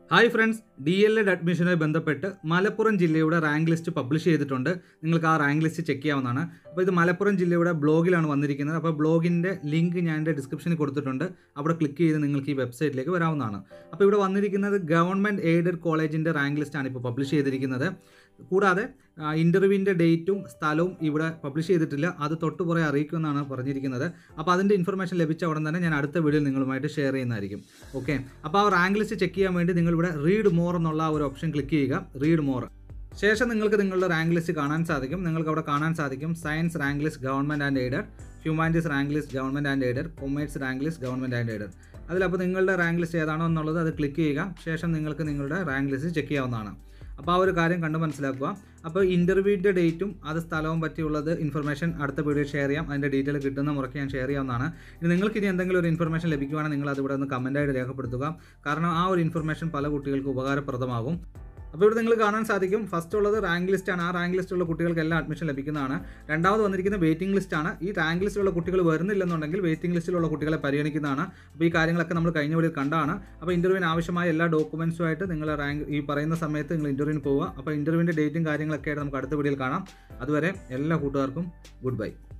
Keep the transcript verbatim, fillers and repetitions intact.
Hi friends, D L Ed അഡ്മിഷനുമായി ബന്ധപ്പെട്ട് മലപ്പുറം ജില്ലയുടെ റാങ്ക് ലിസ്റ്റ് പബ്ലിഷ് ചെയ്തിട്ടുണ്ട്. നിങ്ങൾക്ക് ആ റാങ്ക് ലിസ്റ്റ് ചെക്ക് ചെയ്യാവുന്നതാണ്. അപ്പോൾ ഇത് മലപ്പുറം ജില്ലയുടെ ബ്ലോഗിലാണ് വന്നിരിക്കുന്നത്. അപ്പോൾ ബ്ലോഗിൻ്റെ ലിങ്ക് ഞാൻ എൻ്റെ ഡിസ്ക്രിപ്ഷനിൽ കൊടുത്തിട്ടുണ്ട്. അവിടെ ക്ലിക്ക് ചെയ്ത് നിങ്ങൾക്ക് ഈ വെബ്സൈറ്റിലേക്ക് വരാവുന്നതാണ്. അപ്പോൾ ഇവിടെ വന്നിരിക്കുന്നത് ഗവൺമെൻറ് എയ്ഡഡ് കോളേജിൻ്റെ റാങ്ക് ലിസ്റ്റാണ് ഇപ്പോൾ പബ്ലിഷ് ചെയ്തിരിക്കുന്നത്. കൂടാതെ ഇൻ്റർവ്യൂവിൻ്റെ ഡേറ്റും സ്ഥലവും ഇവിടെ പബ്ലിഷ് ചെയ്തിട്ടില്ല. അത് തൊട്ട് പുറകെ അറിയിക്കുമെന്നാണ് പറഞ്ഞിരിക്കുന്നത്. അപ്പോൾ അതിൻ്റെ ഇൻഫർമേഷൻ ലഭിച്ച ഉടൻ തന്നെ ഞാൻ അടുത്ത വീഡിയോയിൽ നിങ്ങളുമായിട്ട് ഷെയർ ചെയ്യുന്നതായിരിക്കും. ഓക്കെ, അപ്പോൾ ആ റാങ്ക് ലിസ്റ്റ് ചെക്ക് ചെയ്യാൻ വേണ്ടി നിങ്ങളിവിടെ റീഡ് മോർ എന്നുള്ള ഒരു ഓപ്ഷൻ ക്ലിക്ക് ചെയ്യുക. റീഡ് മോർ ശേഷം നിങ്ങൾക്ക് നിങ്ങളുടെ റാങ്ക് ലിസ്റ്റ് കാണാൻ സാധിക്കും. നിങ്ങൾക്ക് അവിടെ കാണാൻ സാധിക്കും science rank list government and aided, humanities rank list government and aided, commerce rank list government and aided. അതിലപ്പോൾ നിങ്ങളുടെ റാങ്ക് ലിസ്റ്റ് ഏതാണോ എന്നുള്ളത് അത് ക്ലിക്ക് ചെയ്യുക. ശേഷം നിങ്ങൾക്ക് നിങ്ങളുടെ റാങ്ക് ലിസ്റ്റ് ചെക്ക് ചെയ്യാവുന്നതാണ്. അപ്പോൾ ആ ഒരു കാര്യം കണ്ട് മനസ്സിലാക്കുക. അപ്പോൾ ഇൻ്റർവ്യൂവിൻ്റെ ഡേറ്റും അത് സ്ഥലവും പറ്റിയുള്ളത് ഇൻഫർമേഷൻ അടുത്ത വീഡിയോ ഷെയർ ചെയ്യാം. അതിൻ്റെ ഡീറ്റെയിൽ കിട്ടുന്ന മുറയ്ക്ക് ഞാൻ ഷെയർ ചെയ്യാവുന്നതാണ്. ഇനി നിങ്ങൾക്ക് ഇനി എന്തെങ്കിലും ഒരു ഇൻഫർമേഷൻ ലഭിക്കുകയാണെങ്കിൽ നിങ്ങൾ അതിവിടെ ഒന്ന് കമൻറ്റായിട്ട് രേഖപ്പെടുത്തുക. കാരണം ആ ഒരു ഇൻഫർമേഷൻ പല കുട്ടികൾക്ക് ഉപകാരപ്രദമാകും. അപ്പോൾ ഇവിടെ നിങ്ങൾ കാണാൻ സാധിക്കും ഫസ്റ്റ് ഉള്ളത് റാങ്ക് ലിസ്റ്റാണ്. ആ റാങ്ക് ലിസ്റ്റുള്ള കുട്ടികൾക്ക് എല്ലാം അഡ്മിഷൻ ലഭിക്കുന്നതാണ്. രണ്ടാമത് വന്നിരിക്കുന്ന വെയിറ്റിംഗ് ലിസ്റ്റാണ്. ഈ റാങ്ക് ലിസ്റ്റിലുള്ള കുട്ടികൾ വരുന്നില്ലെന്നുണ്ടെങ്കിൽ വെയിറ്റിംഗ് ലിസ്റ്റിലുള്ള കുട്ടികളെ പരിഗണിക്കുന്നതാണ്. അപ്പോൾ ഈ കാര്യങ്ങളൊക്കെ നമ്മൾ കഴിഞ്ഞ വീഡിയോയിൽ കണ്ടാണ്. അപ്പോൾ ഇൻ്റർവ്യൂവിന് ആവശ്യമായ എല്ലാ ഡോക്യുമെൻറ്റ്സുമായിട്ട് നിങ്ങൾ റാങ്ക് ഈ പറയുന്ന സമയത്ത് നിങ്ങൾ ഇൻ്റർവ്യൂവിന് പോവുക. അപ്പോൾ ഇൻ്റർവ്യൂവിൻ്റെ ഡേറ്റും കാര്യങ്ങളൊക്കെ ആയിട്ട് നമുക്ക് അടുത്ത വീഡിയോയിൽ കാണാം. അതുവരെ എല്ലാ കൂട്ടുകാർക്കും ഗുഡ് ബൈ.